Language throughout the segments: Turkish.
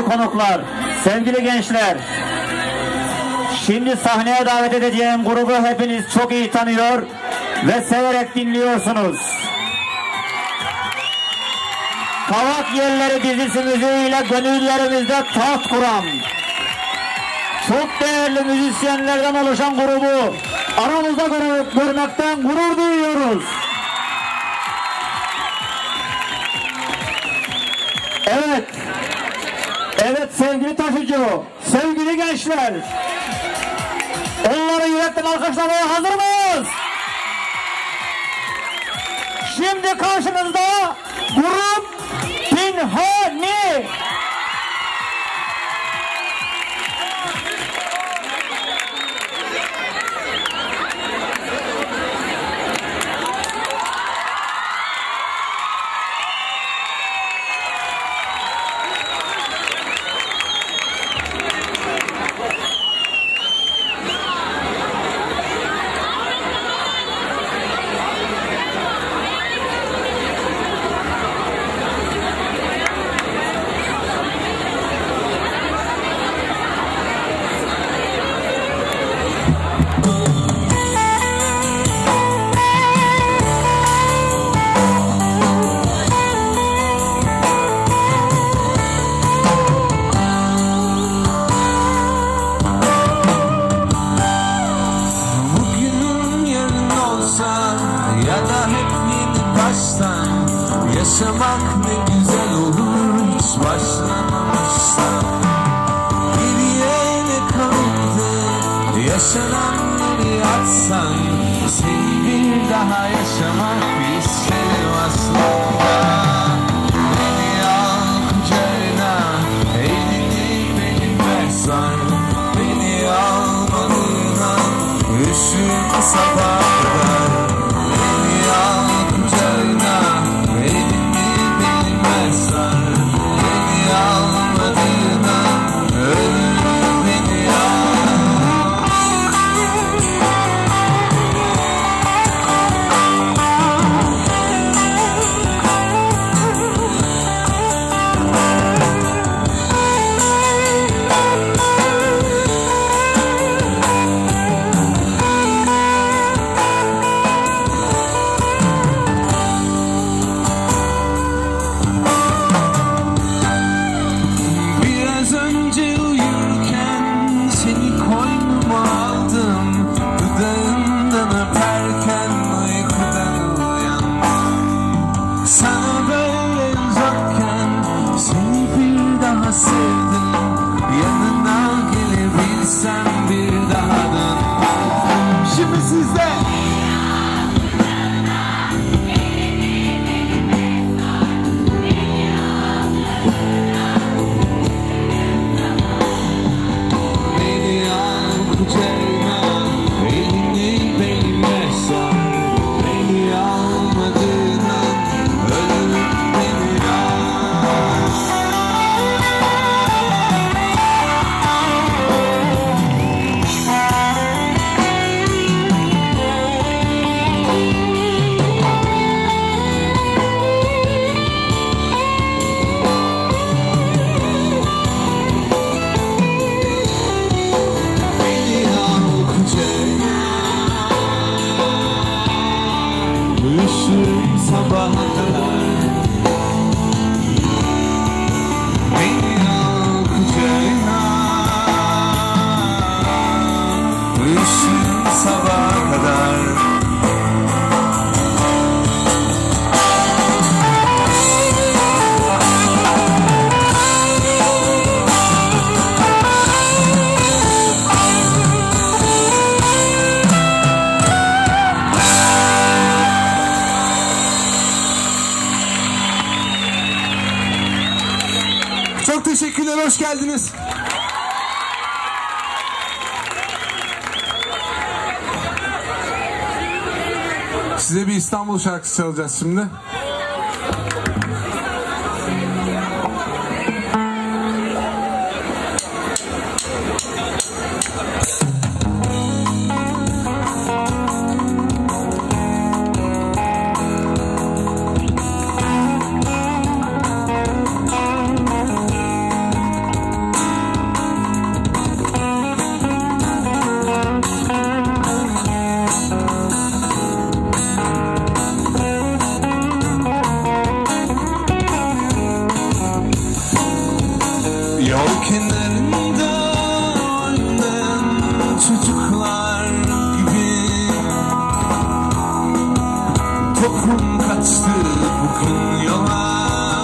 konuklar, sevgili gençler, şimdi sahneye davet edeceğim grubu hepiniz çok iyi tanıyor ve severek dinliyorsunuz. Kavak Yelleri dizisi müziğiyle gönüllerimizde taht kuran, çok değerli müzisyenlerden oluşan grubu aramızda görmekten gurur duyuyoruz. Evet sevgili taşıcı, sevgili gençler, onları yürekten alkışlamaya hazır mıyız? Şimdi karşınızda grup Pinhani. Yaşamak ne güzel olur hiç başlamamışsa. Geriye ne kaldı yaşananları atsan, seni bir daha yaşamak bir isterim aslında. Beni al kucağına, elini benimle sar. Beni almadığına üşür sabaha kadar. Beni al kucağına, teşekkürler, hoş geldiniz. Size bir İstanbul şarkısı çalacağız şimdi. kokum kaçtı bugün yola.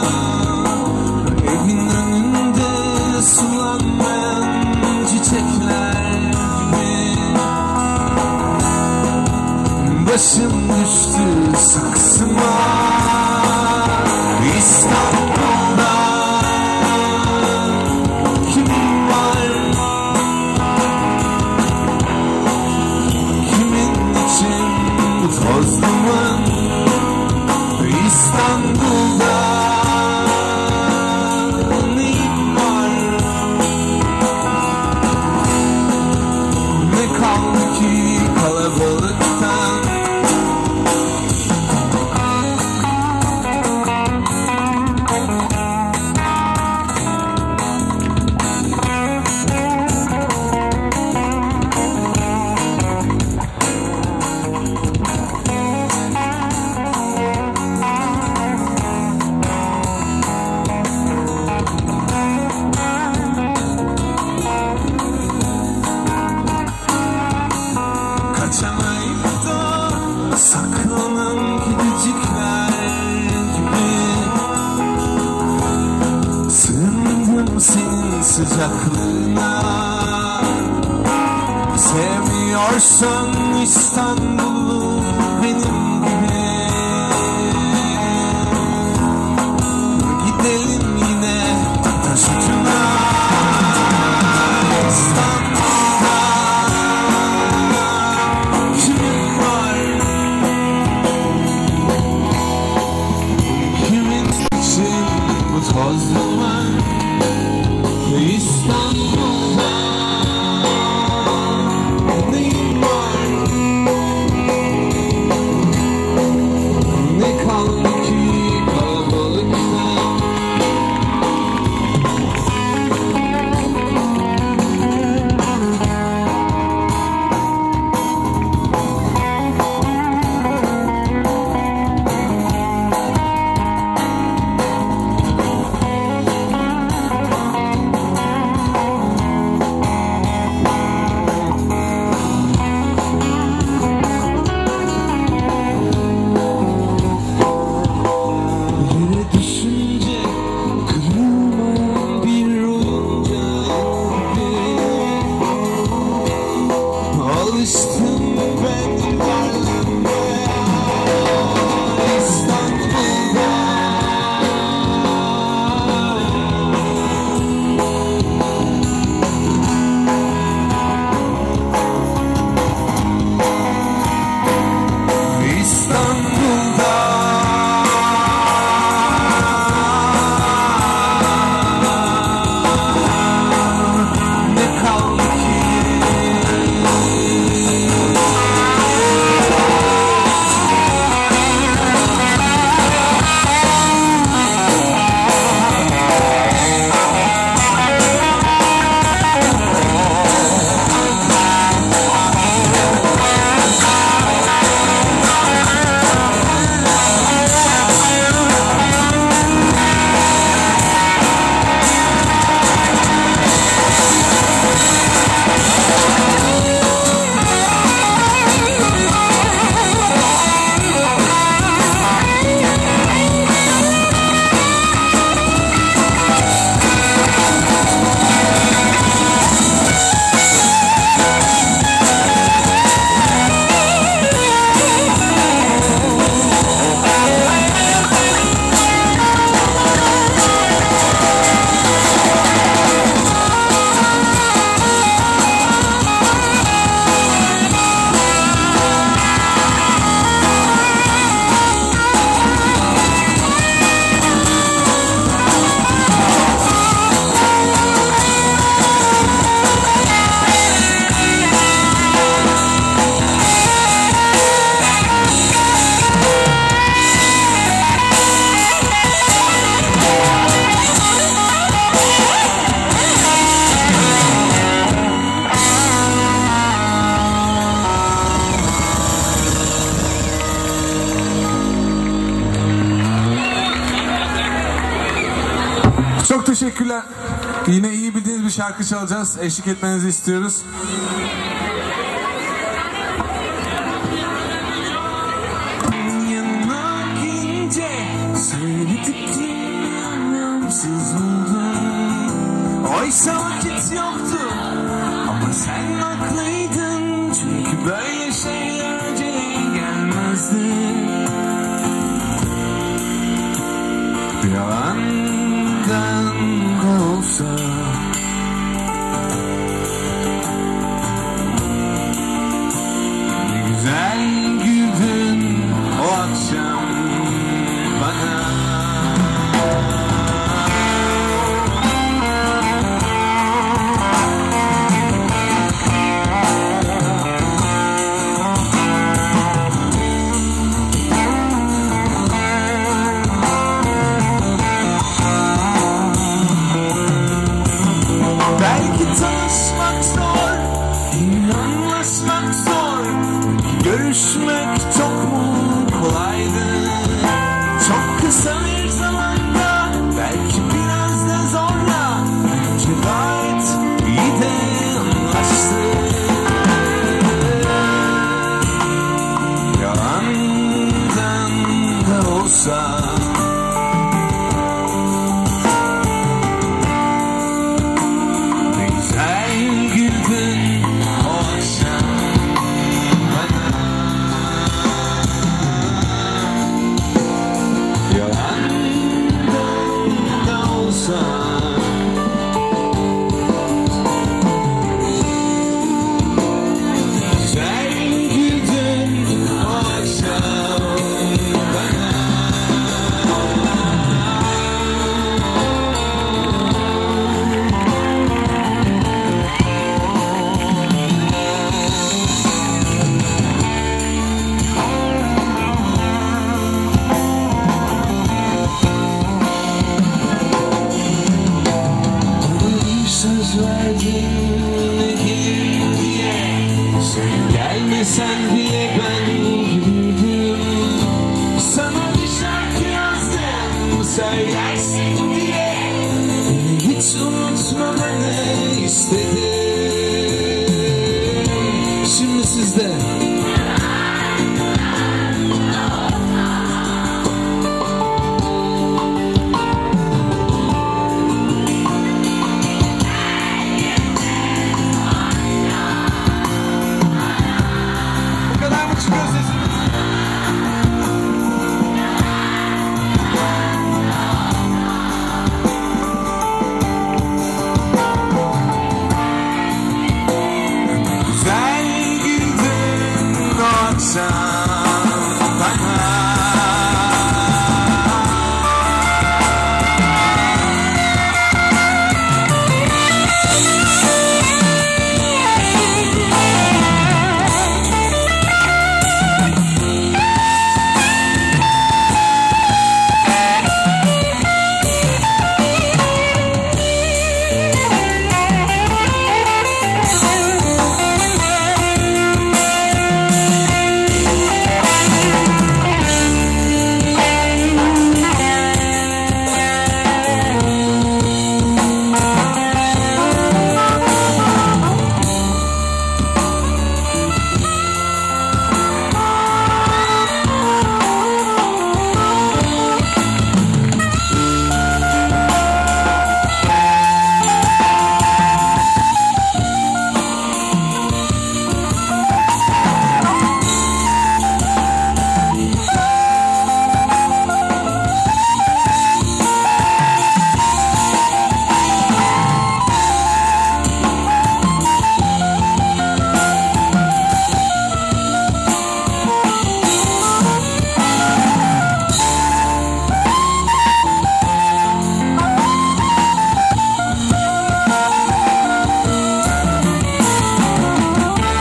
Evin önünde sulanmayan çiçekler gibi başım düştü saksıma. İstanbul'da kim var? Kimin için bu toz duman? İstanbul'da neyim var? Ne kaldı ki kalabalıktan? Kaçamayıp da saklanan kedicikler gibi sığındım senin sıcaklığına. Sevmiyorsan İstanbul'u benim gibi gidelim yine taş ucuna. İstanbul'da kimin var? Kimin için bu toz duman? İstanbul'da neyim var? Ne kaldı ki kalabalıkta? Yere düşünce kırılmayan bir oyuncak gibi alıştım ben varlığına. İstanbul'da ne kaldı ki? Çok teşekkürler. Yine iyi bildiğiniz bir şarkı çalacağız. Eşlik etmenizi istiyoruz. Yanına Yalandan da olsa ne güzel güldün o akşam bana. Tanışmak zor, anlaşmak zor, görüşmek çok mu kolaydı? Çok kısa bir zamanda, belki biraz da zorla, gayet iyi de anlaştık. Yalandan da olsa gelmesen diye ben güldüm. Sana bir şarkı yazdım, söylersin diye. Hiç unutmamanı istedim. Şimdi sizde. Güzel güldün o akşam bana.